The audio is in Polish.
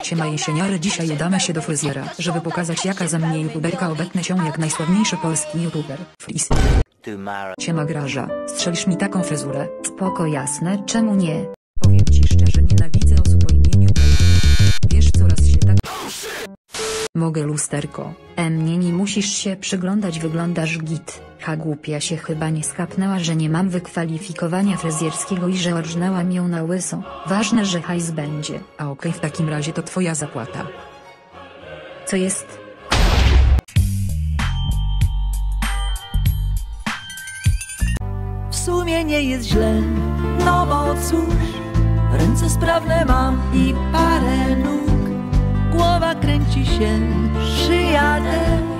Siema jesieniary, dzisiaj udamy się do fryzjera, żeby pokazać jaka za mnie youtuberka obetnę się jak najsławniejszy polski youtuber, Freeze. Siema Graża, strzelisz mi taką fryzurę? Spoko, jasne, czemu nie? Powiem ci szczerze, nienawidzę osób o imieniu Wiesz, coraz się tak... Mogę lusterko? Nie musisz się przyglądać, wyglądasz git. Głupia się chyba nie skapnęła, że nie mam wykwalifikowania fryzjerskiego i że orżnęłam ją na łyso. Ważne, że hajs będzie. A okej, w takim razie to twoja zapłata. Co jest? W sumie nie jest źle, no bo cóż, ręce sprawne mam i parę nóg. Głowa kręci się, szyja też.